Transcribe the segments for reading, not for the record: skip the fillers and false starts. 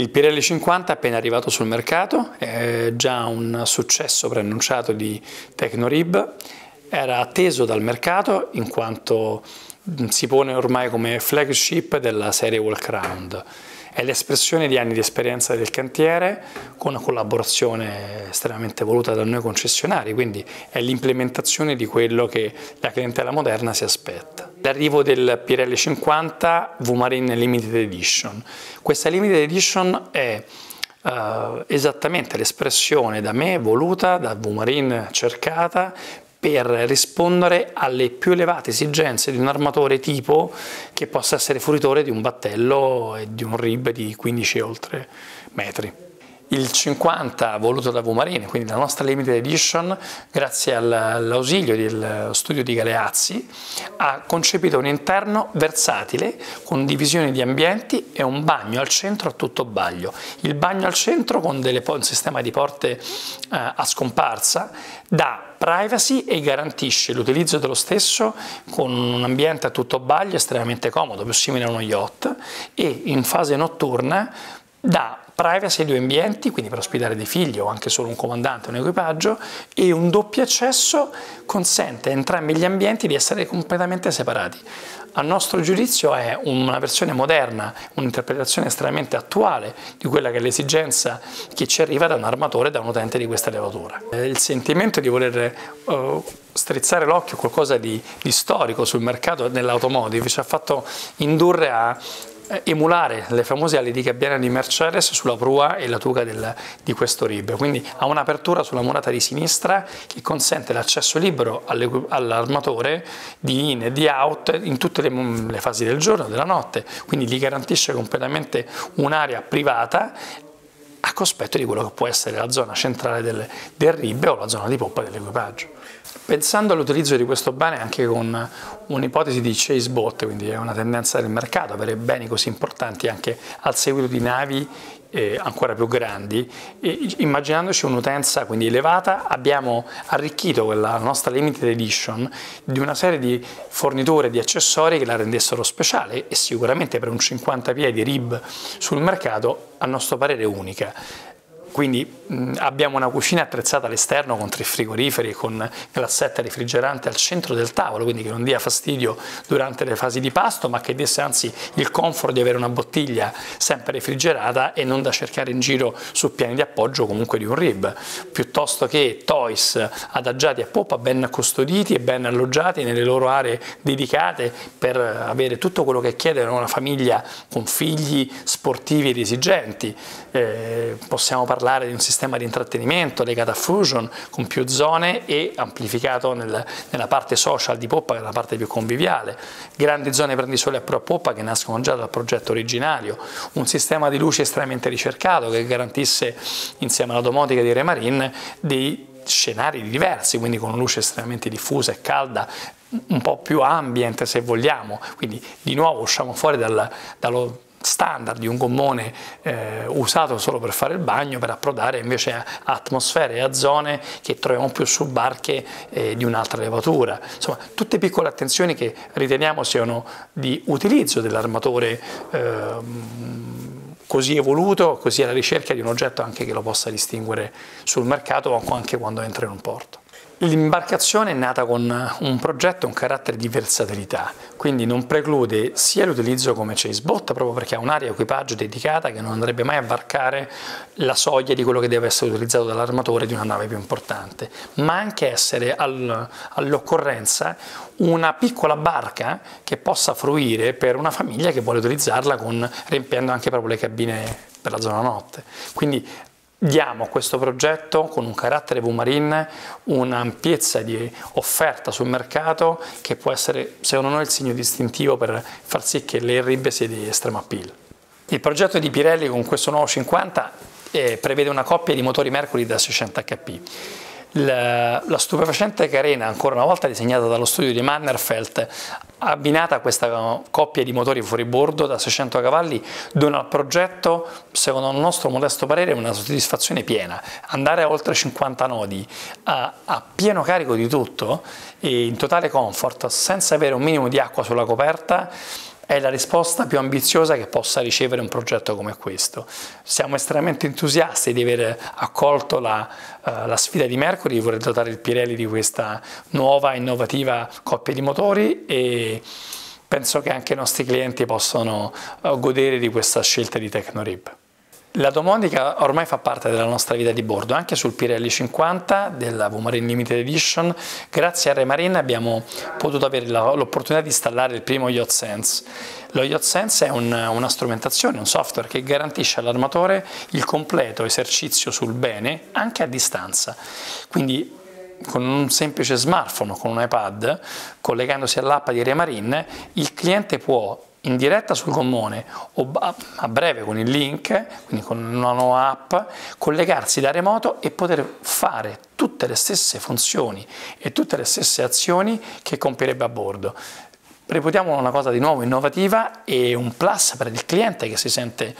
Il Pirelli 50 è appena arrivato sul mercato, è già un successo preannunciato di Tecnorib, era atteso dal mercato in quanto si pone ormai come flagship della serie Walkaround. È l'espressione di anni di esperienza del cantiere con una collaborazione estremamente voluta da noi concessionari, quindi è l'implementazione di quello che la clientela moderna si aspetta. L'arrivo del Pirelli 50 V-Marine Limited Edition. Questa Limited Edition è esattamente l'espressione da me voluta, da V-Marine cercata, per rispondere alle più elevate esigenze di un armatore tipo che possa essere fruitore di un battello e di un rib di 15 e oltre metri. Il 50 voluto da V-Marine, quindi la nostra Limited Edition, grazie all'ausilio del studio di Galeazzi, ha concepito un interno versatile con divisione di ambienti e un bagno al centro a tutto baglio. Il bagno al centro con un sistema di porte a scomparsa dà privacy e garantisce l'utilizzo dello stesso con un ambiente a tutto baglio estremamente comodo, più simile a uno yacht, e in fase notturna dà privacy ai due ambienti, quindi per ospitare dei figli o anche solo un comandante o un equipaggio, e un doppio accesso consente a entrambi gli ambienti di essere completamente separati. A nostro giudizio è una versione moderna, un'interpretazione estremamente attuale di quella che è l'esigenza che ci arriva da un armatore, da un utente di questa levatura. Il sentimento di voler strizzare l'occhio a qualcosa di storico sul mercato dell'automotive ci ha fatto indurre a emulare le famose ali di gabbiana di Mercedes sulla prua e la tuga di questo rib, quindi ha un'apertura sulla murata di sinistra che consente l'accesso libero all'armatore di in e di out in tutte le fasi del giorno e della notte, quindi gli garantisce completamente un'area privata a cospetto di quello che può essere la zona centrale del rib o la zona di poppa dell'equipaggio. Pensando all'utilizzo di questo bene anche con un'ipotesi di chase boat, quindi è una tendenza del mercato avere beni così importanti anche al seguito di navi ancora più grandi, e immaginandoci un'utenza quindi elevata, abbiamo arricchito la nostra Limited Edition di una serie di forniture di accessori che la rendessero speciale e sicuramente per un 50 piedi rib sul mercato a nostro parere unica. Quindi abbiamo una cucina attrezzata all'esterno con 3 frigoriferi e con glassetta refrigerante al centro del tavolo, quindi che non dia fastidio durante le fasi di pasto, ma che desse anzi il comfort di avere una bottiglia sempre refrigerata e non da cercare in giro su piani di appoggio comunque di un rib, piuttosto che toys adagiati a poppa, ben custoditi e ben alloggiati nelle loro aree dedicate per avere tutto quello che chiede una famiglia con figli sportivi ed esigenti. Possiamo parlare di un sistema di intrattenimento legato a Fusion con più zone e amplificato nella parte social di poppa, che è la parte più conviviale, grandi zone prendisole a poppa che nascono già dal progetto originario, un sistema di luci estremamente ricercato che garantisse insieme alla domotica di Remarin dei scenari diversi, quindi con luce estremamente diffusa e calda, un po' più ambient se vogliamo, quindi di nuovo usciamo fuori dallo standard di un gommone usato solo per fare il bagno, per approdare invece a atmosfere e a zone che troviamo più su barche di un'altra levatura. Insomma, tutte piccole attenzioni che riteniamo siano di utilizzo dell'armatore così evoluto, così alla ricerca di un oggetto anche che lo possa distinguere sul mercato o anche quando entra in un porto. L'imbarcazione è nata con un progetto e un carattere di versatilità, quindi non preclude sia l'utilizzo come chase boat, proprio perché ha un'area equipaggio dedicata che non andrebbe mai a varcare la soglia di quello che deve essere utilizzato dall'armatore di una nave più importante, ma anche essere all'occorrenza una piccola barca che possa fruire per una famiglia che vuole utilizzarla riempiendo anche proprio le cabine per la zona notte. Quindi diamo a questo progetto con un carattere V-Marine un'ampiezza di offerta sul mercato che può essere secondo noi il segno distintivo per far sì che le rib sia di estremo appeal. Il progetto di Pirelli con questo nuovo 50 prevede una coppia di motori Mercury da 600 HP. La stupefacente carena, ancora una volta disegnata dallo studio di Mannerfeld, abbinata a questa coppia di motori fuoribordo da 600 cavalli, dona al progetto, secondo il nostro modesto parere, una soddisfazione piena. Andare a oltre 50 nodi a pieno carico di tutto e in totale comfort, senza avere un minimo di acqua sulla coperta, è la risposta più ambiziosa che possa ricevere un progetto come questo. Siamo estremamente entusiasti di aver accolto la sfida di Mercury, di voler dotare il Pirelli di questa nuova, innovativa coppia di motori, e penso che anche i nostri clienti possano godere di questa scelta di Technorib. La domotica ormai fa parte della nostra vita di bordo, anche sul Pirelli 50 della V-Marine Limited Edition. Grazie a Remarin abbiamo potuto avere l'opportunità di installare il primo Yacht Sense. Lo Yacht Sense è una strumentazione, un software che garantisce all'armatore il completo esercizio sul bene anche a distanza. Quindi con un semplice smartphone, con un iPad, collegandosi all'app di Remarin, il cliente può in diretta sul gommone o a breve con il link, quindi con una nuova app, collegarsi da remoto e poter fare tutte le stesse funzioni e tutte le stesse azioni che compierebbe a bordo. Reputiamo una cosa di nuovo, innovativa, e un plus per il cliente che si sente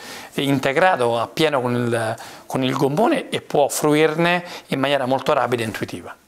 integrato appieno con il gommone e può fruirne in maniera molto rapida e intuitiva.